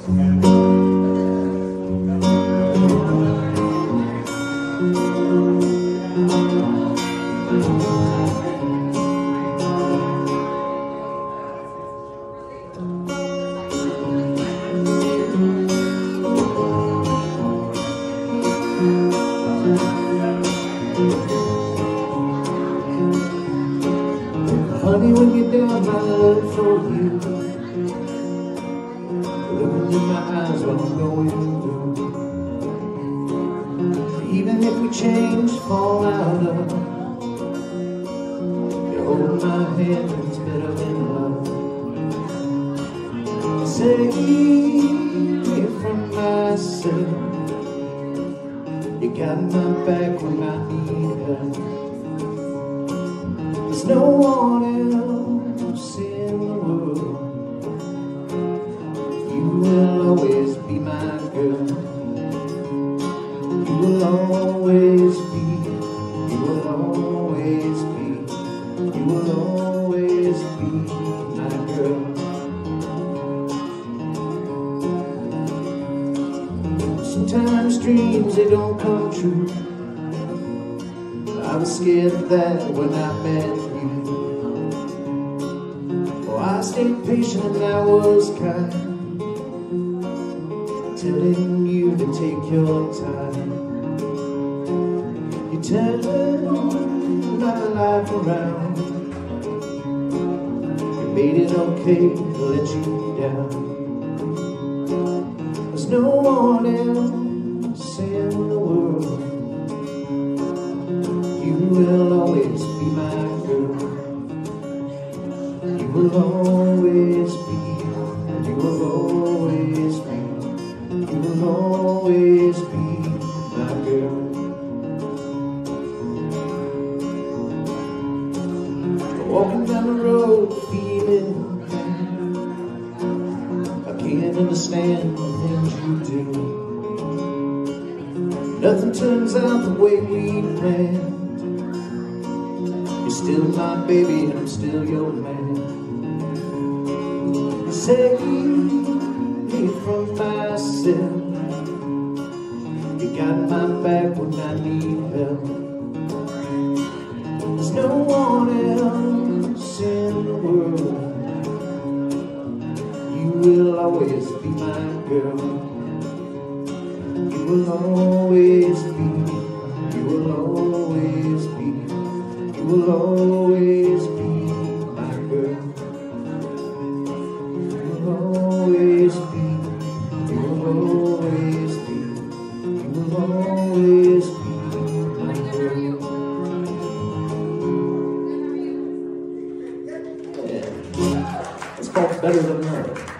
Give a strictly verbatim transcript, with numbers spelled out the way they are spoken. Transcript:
Honey, when you're down, my love for you, looking in my eyes while I'm going through. Even if we change, fall out of, you hold my hand, it's better than love. Save me from myself, you got my back when I need help. There's no one else in the world. You will always be my girl. You will always be, you will always be, you will always be my girl. Sometimes dreams, they don't come true. I was scared of that when I met you. Oh, I stayed patient and I was kind, telling you to take your time. You turned my life around. You made it okay to let you down. There's no one else in the world. You will always be my girl. You will always be, you will always be, you will always be my girl. Walking down the road feeling pain, I can't understand the things you do. Nothing turns out the way we planned. You're still my baby and I'm still your man. You save me from myself. You got my back when I need help. There's no one else in the world. You will always be my girl. You will always be, you will always be, you will always be my girl. You will always be, you will always be, you will always be my girl. Yeah. It's called Better Than Love.